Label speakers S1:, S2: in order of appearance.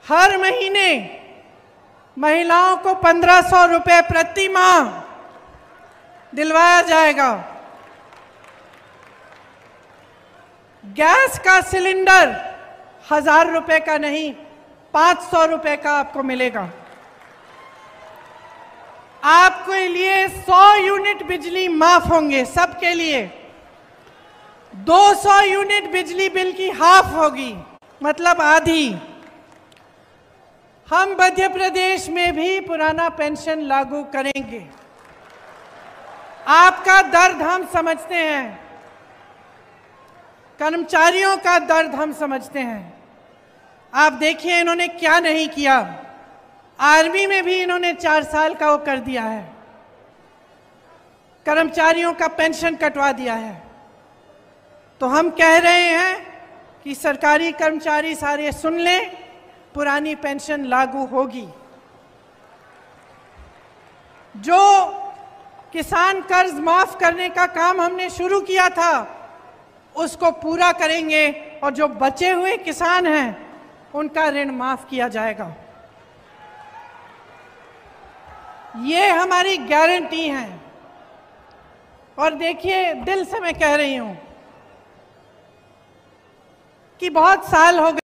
S1: हर महीने महिलाओं को 1500 रुपए प्रति माह दिलवाया जाएगा। गैस का सिलेंडर 1000 रुपए का नहीं, 500 रुपए का आपको मिलेगा। आपके लिए 100 यूनिट बिजली माफ होंगे, सबके लिए। 200 यूनिट बिजली बिल की हाफ होगी, मतलब आधी। हम मध्य प्रदेश में भी पुराना पेंशन लागू करेंगे। आपका दर्द हम समझते हैं, कर्मचारियों का दर्द हम समझते हैं। आप देखिए इन्होंने क्या नहीं किया। आर्मी में भी इन्होंने 4 साल का वो कर दिया है, कर्मचारियों का पेंशन कटवा दिया है। तो हम कह रहे हैं कि सरकारी कर्मचारी सारे सुन लें, पुरानी पेंशन लागू होगी। जो किसान कर्ज माफ करने का काम हमने शुरू किया था उसको पूरा करेंगे, और जो बचे हुए किसान हैं उनका ऋण माफ किया जाएगा। ये हमारी गारंटी है। और देखिए, दिल से मैं कह रही हूं कि बहुत साल हो गए